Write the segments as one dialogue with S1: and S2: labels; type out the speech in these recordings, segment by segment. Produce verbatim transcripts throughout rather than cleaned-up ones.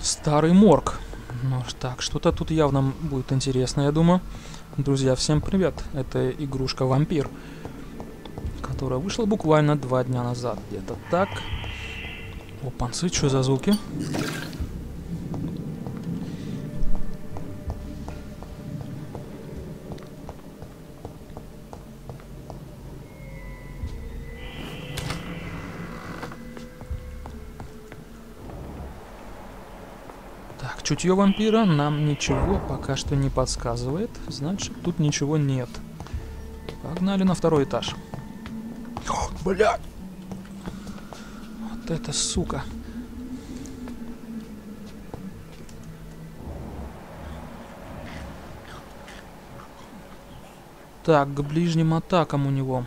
S1: Старый морг. Ну, так, что-то тут явно будет интересно, я думаю. Друзья, всем привет. Это игрушка Вампир, которая вышла буквально два дня назад. Где-то так. Опанцы, что за звуки? Так, чутье вампира нам ничего пока что не подсказывает. Значит, тут ничего нет. Погнали на второй этаж. О, блядь! Вот это сука. Так, к ближним атакам у него.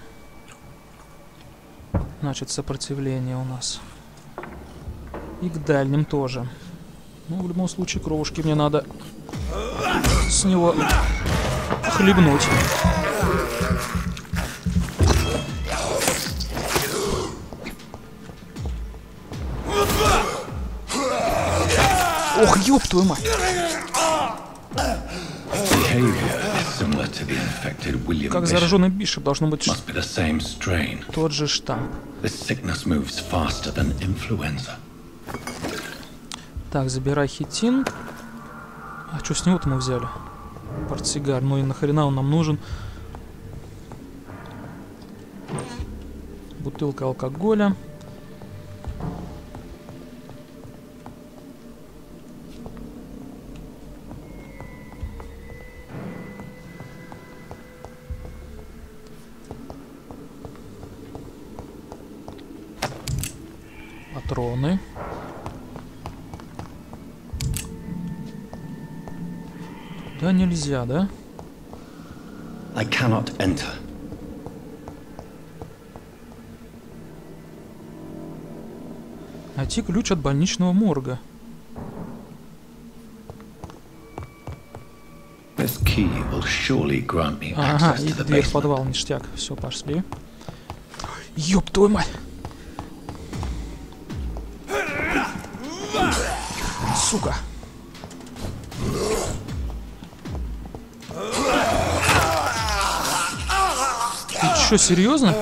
S1: Значит, сопротивление у нас. И к дальним тоже. Ну, в любом случае, кровушки мне надо с него хлебнуть. Ох, ёб твою мать! Как зараженный Бишоп, должно быть тот же штамм. Так, забирай хитин. А что с него-то мы взяли? Портсигар. Ну и нахрена он нам нужен? Бутылка алкоголя. Патроны. Да, нельзя, да?
S2: I cannot enter.
S1: Найти ключ от больничного морга.
S2: This key will surely grant me
S1: Ага,
S2: access
S1: и
S2: to the
S1: дверь в
S2: basement.
S1: подвал, ништяк. Все, пошли. Ёб твою мать! Сука! Ты чё, серьезно?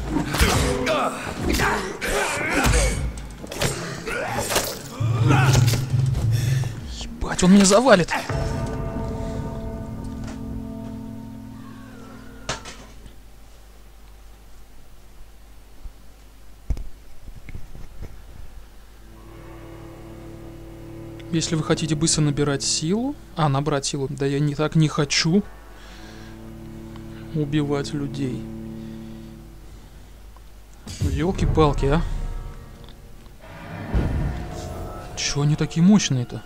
S1: Ебать, он меня завалит! Если вы хотите быстро набирать силу... А, набрать силу. Да я не так не хочу убивать людей. Ёлки-палки, а. Чё они такие мощные-то?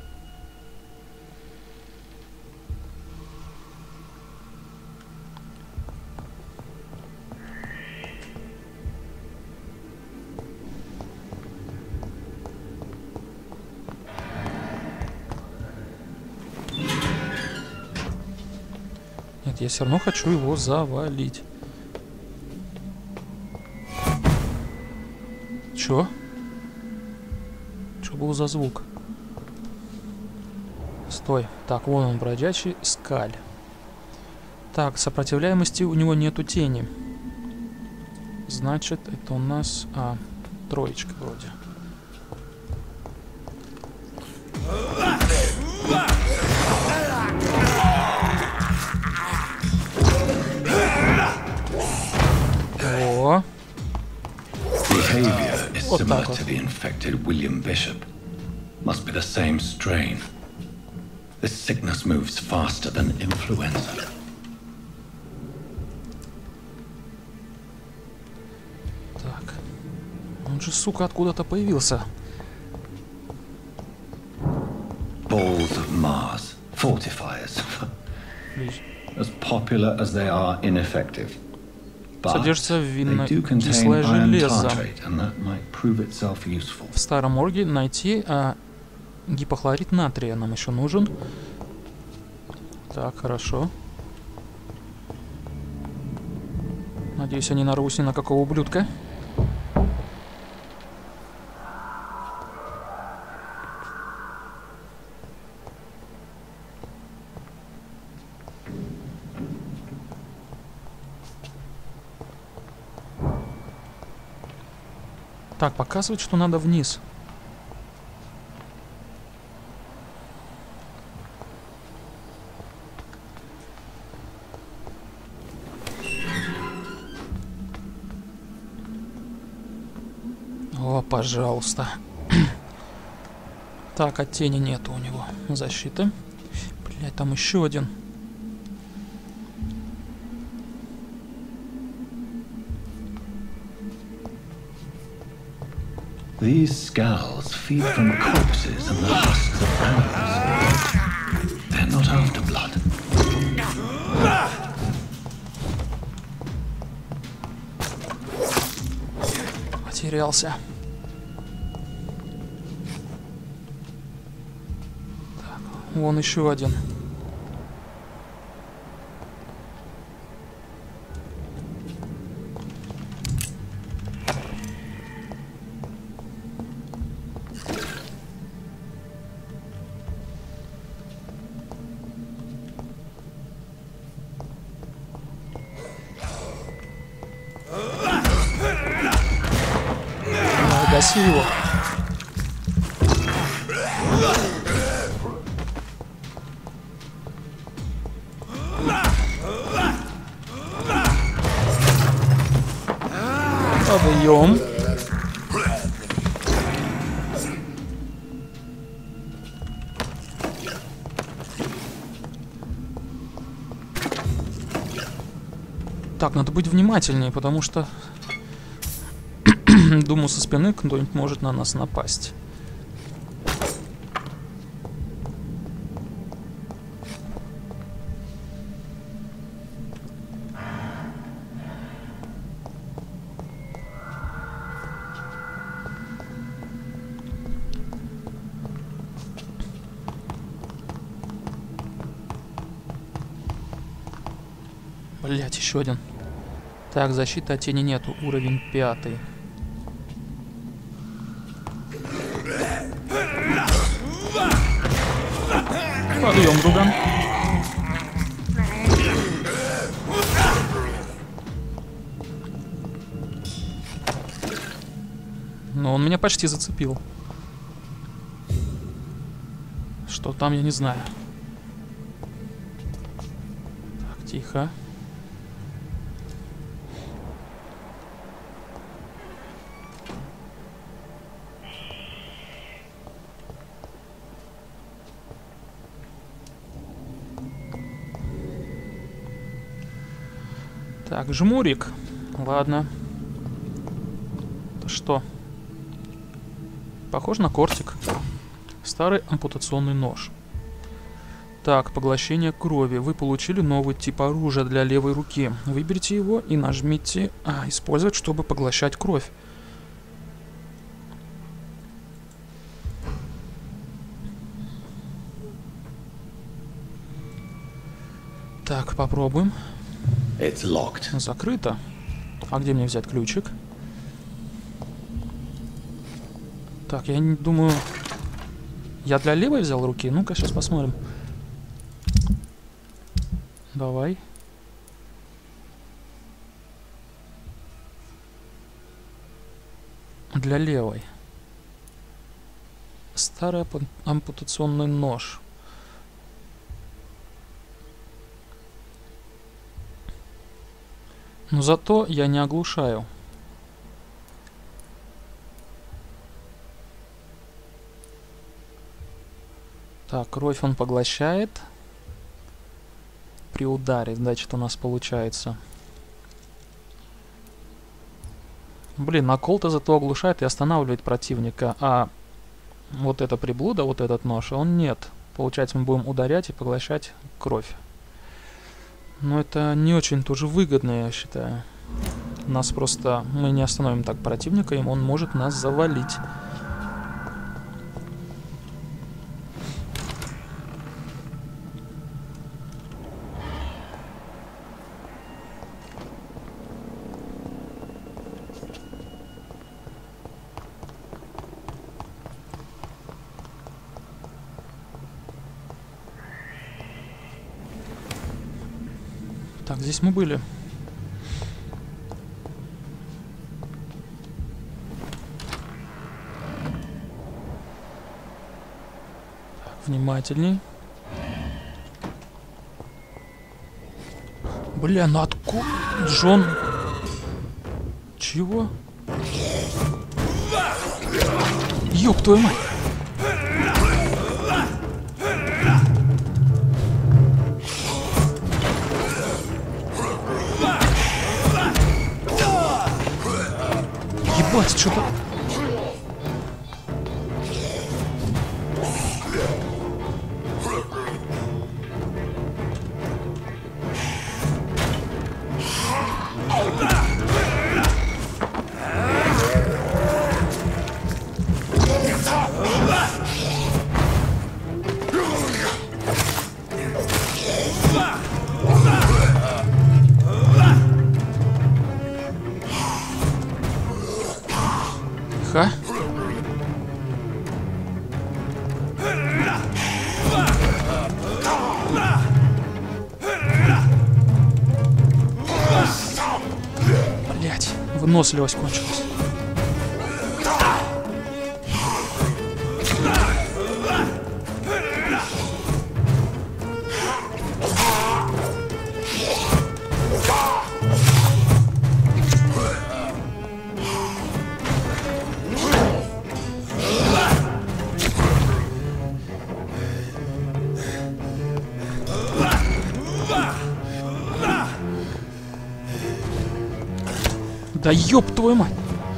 S1: Нет, я все равно хочу его завалить. Чё? Чё был за звук? Стой. Так, вон он, бродячий скаль. Так, сопротивляемости у него нету тени. Значит, это у нас... А, троечка вроде. О!
S2: Вот так вот. To the infected William Bishop. Must be the same strain. This sickness moves faster than influenza.
S1: Так. Он же, сука, откуда-то появился.
S2: Balls of Mars, fortifiers. As popular as they are ineffective.
S1: Содержится винно-кислое железо. В старом морге найти а, гипохлорид натрия нам еще нужен. Так, хорошо. Надеюсь, я не нарвусь ни на какого ублюдка. Так, показывает, что надо вниз. О, пожалуйста. Так, от тени нету у него защиты. Блять, там еще один.
S2: These skulls feed from corpses and the husks of animals. They're not after blood.
S1: Потерялся. Так, вон еще один. Гаси его. Подъем. Так, надо быть внимательнее, потому что думаю, со спины кто-нибудь может на нас напасть. Блять, еще один. Так, защиты от тени нету. Уровень пятый. Подъем, друган. Но он меня почти зацепил. Что там, я не знаю. Так, тихо. Так, жмурик. Ладно. Это что? Похож на кортик. Старый ампутационный нож. Так, поглощение крови. Вы получили новый тип оружия для левой руки. Выберите его и нажмите а, «Использовать, чтобы поглощать кровь». Так, попробуем.
S2: It's locked.
S1: Закрыто. А где мне взять ключик? Так, я не думаю... Я для левой взял руки? Ну-ка, сейчас посмотрим. Давай. Для левой. Старый ампутационный нож. Но зато я не оглушаю. Так, кровь он поглощает. При ударе, значит, у нас получается. Блин, накол-то зато оглушает и останавливает противника. А вот эта приблуда, вот этот нож, он нет. Получается, мы будем ударять и поглощать кровь. Но это не очень тоже выгодно, я считаю. Нас просто... Мы не остановим так противника, и он может нас завалить. Так, здесь мы были. Внимательней. Бля, ну откуда? Джон... Чего? Ёб твою мать! Ебать, что-то... Ха? Блять, выносливость кончилась. Да ёб твою мать!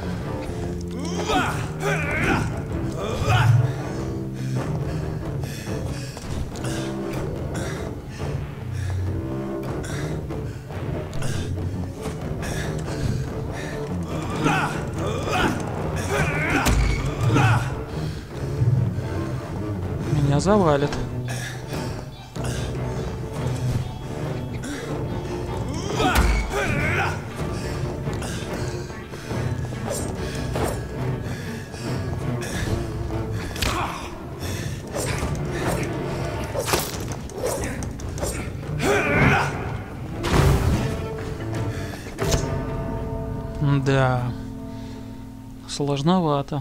S1: Меня завалит. Да, сложновато.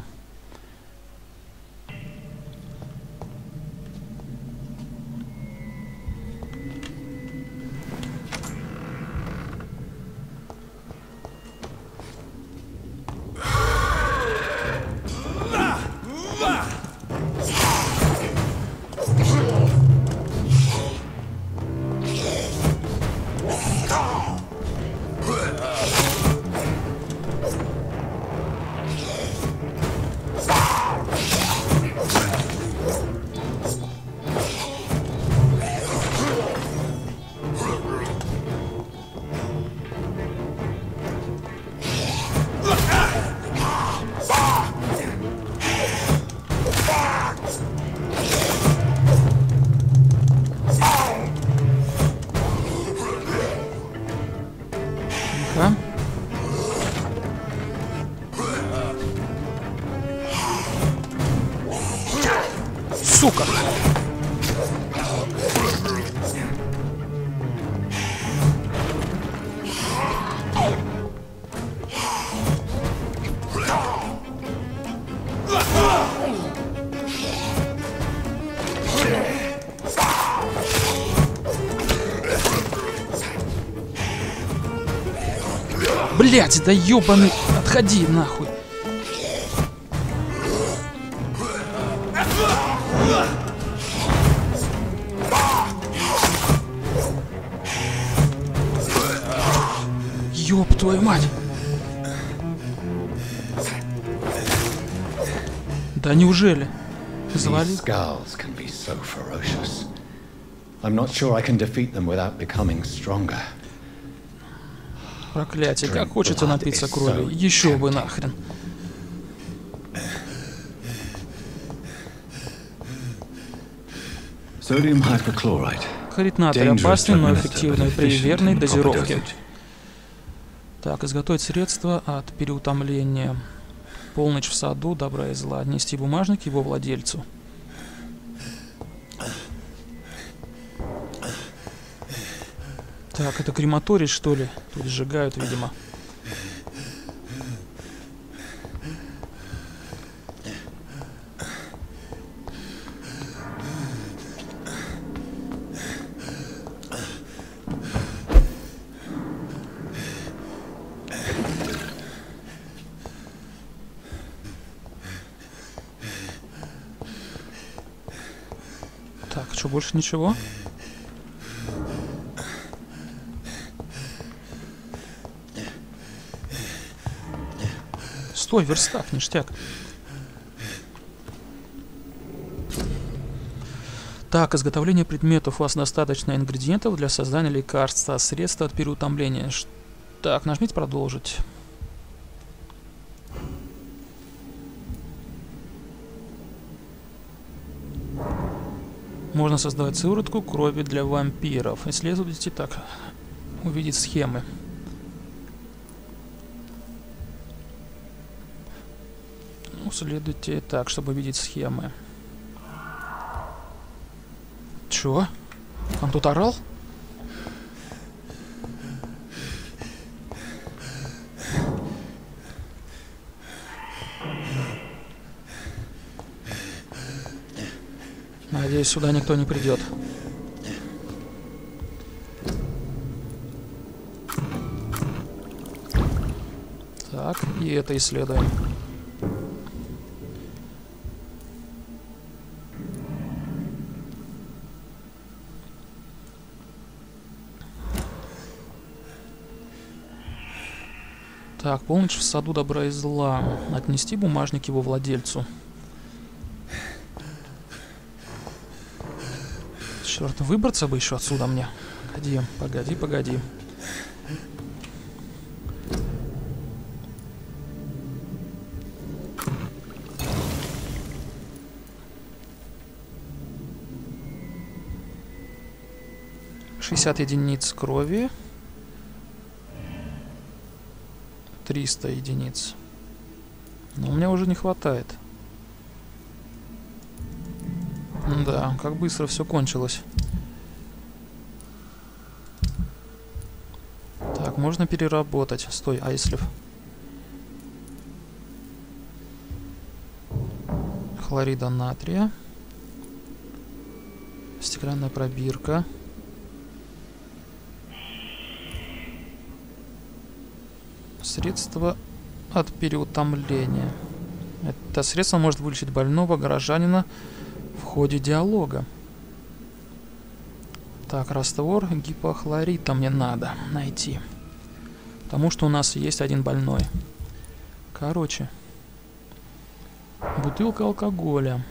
S1: Тихо. Сука! Блять, да ёбаный, отходи нахуй. Ёб твою мать. Да неужели? Завали. Проклятие, как хочется напиться крови. Еще бы нахрен. Хлорид натрия опасный, но эффективный при верной дозировке. Так, изготовить средство от переутомления. Полночь в саду, добра и зла. Отнести бумажник его владельцу. Так, это крематорий, что ли? Тут сжигают, видимо. Так, что, больше ничего? Стой, верстак, ништяк. Так, изготовление предметов. У вас достаточно ингредиентов для создания лекарства, средства от переутомления. Ш- Так, нажмите продолжить. Можно создавать сыворотку крови для вампиров. Исследуйте так. Увидеть схемы. Ну, следуйте так, чтобы видеть схемы. Чё? Он тут орал? Надеюсь, сюда никто не придет. Так, и это исследуем. Так, полночь в саду добра и зла. Отнести бумажник его владельцу. Черт, выбраться бы еще отсюда мне. Погоди, погоди, погоди. шестьдесят единиц крови. триста единиц. Но у меня уже не хватает. Да, как быстро все кончилось. Так, можно переработать. Стой, а если... Хлорида натрия. Стеклянная пробирка. Средство от переутомления. Это средство может вылечить больного горожанина в ходе диалога. Так, раствор гипохлорита мне надо найти. Потому что у нас есть один больной. Короче. Бутылка алкоголя.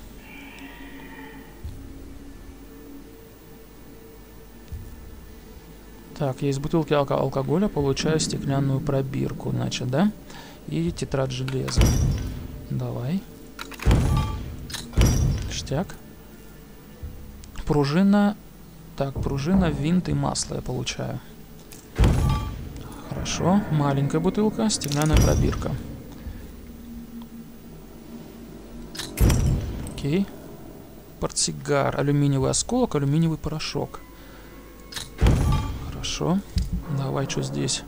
S1: Так, есть бутылки алко- алкоголя, получаю стеклянную пробирку, значит, да? И тетрадь железа. Давай. Ништяк. Пружина. Так, пружина, винт и масло я получаю. Хорошо. Маленькая бутылка, стеклянная пробирка. Окей. Портсигар, алюминиевый осколок, алюминиевый порошок. Хорошо. Давай, что здесь?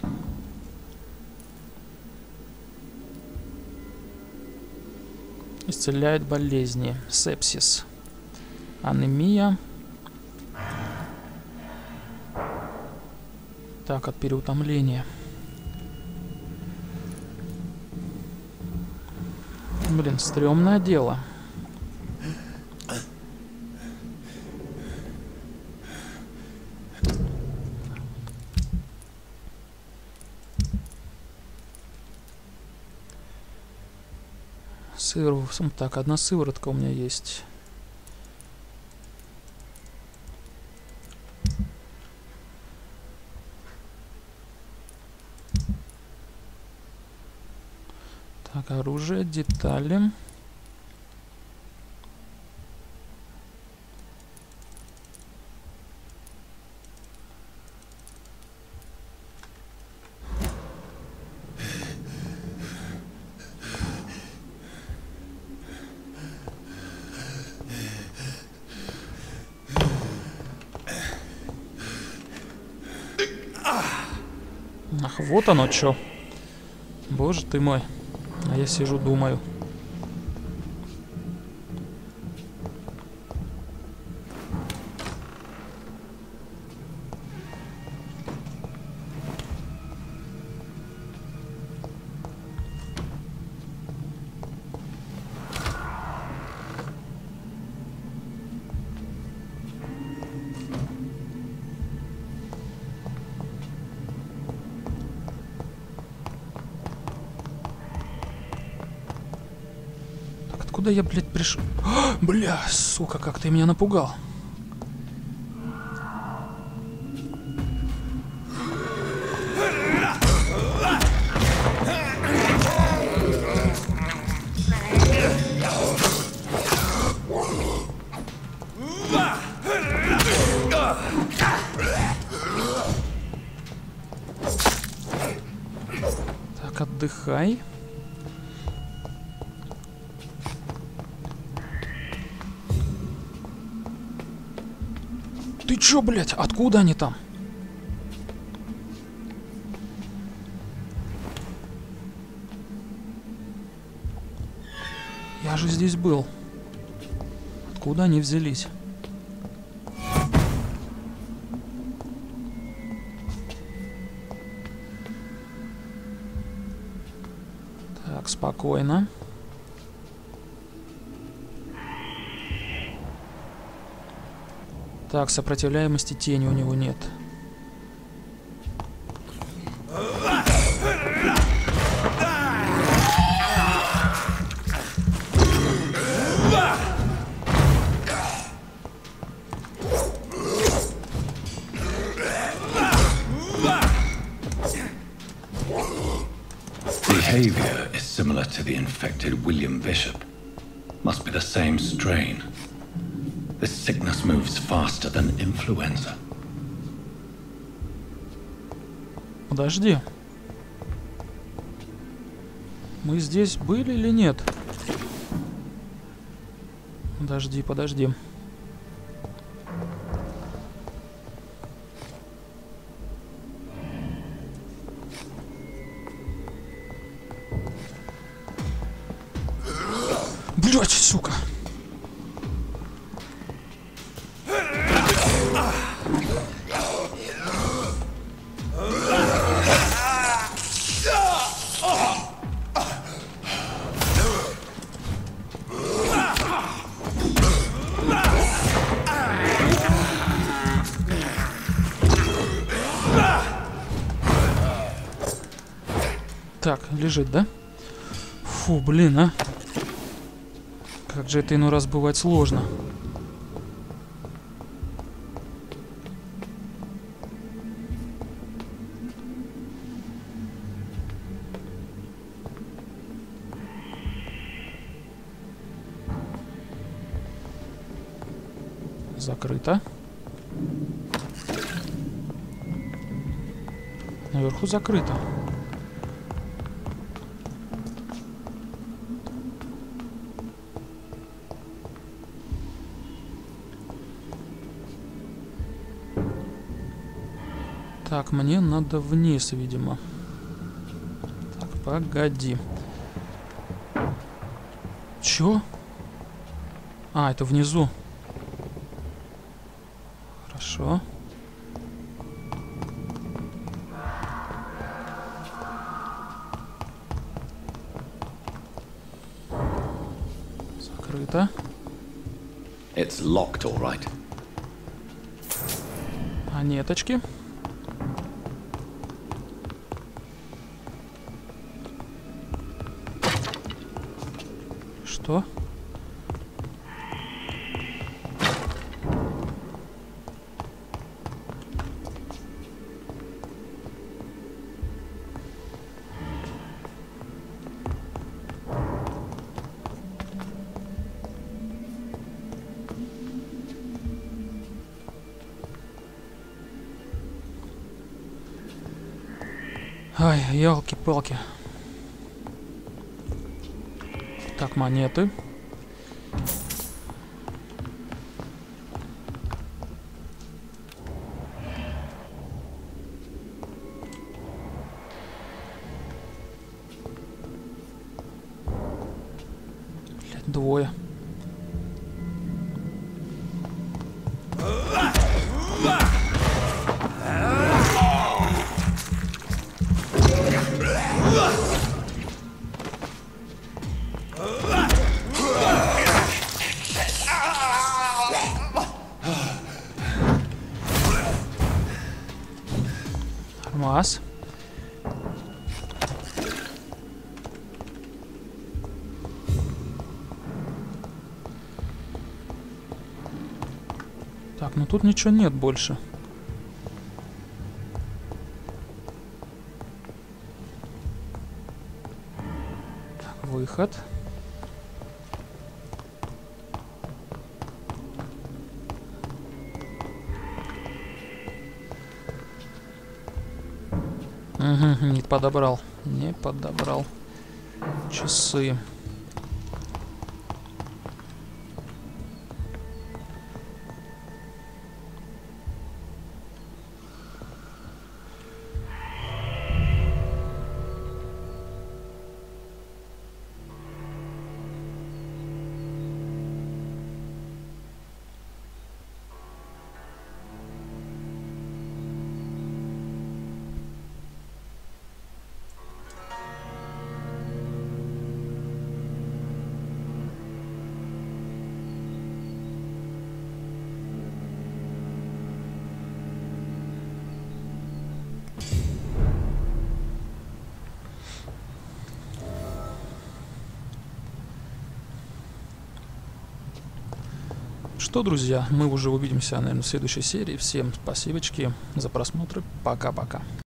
S1: Исцеляет болезни. Сепсис. Анемия. Так, от переутомления. Блин, стрёмное дело. Сыр... Так, одна сыворотка у меня есть. Так, оружие, детали. Ах, вот оно чё. Боже ты мой. А я сижу, думаю. Откуда я, блядь, пришел? Бля, сука, как ты меня напугал. Так, отдыхай. Ты чё, блядь? Откуда они там? Я же здесь был. Откуда они взялись? Так, спокойно. Так, сопротивляемости тени у него нет.
S2: Behavior is similar to the infected William Bishop. Must be the same strain. This sickness moves faster than influenza.
S1: Подожди. Мы здесь были или нет? Подожди, подожди. Блять, сука. Так, лежит, да? Фу, блин, а. Как же это иной раз бывает сложно. Закрыто. Наверху закрыто. Так, мне надо вниз, видимо. Так, погоди. Чё? А, это внизу. Хорошо. Закрыто.
S2: It's locked, all right.
S1: Монеточки. Что? Ай, елки-палки. Так, монеты. Блядь, двое. Нормас. Так, ну тут ничего нет больше. Так, выход. Угу, не подобрал. Не подобрал. Часы. Что, друзья, мы уже увидимся, наверное, в следующей серии. Всем спасибочки за просмотр. Пока-пока.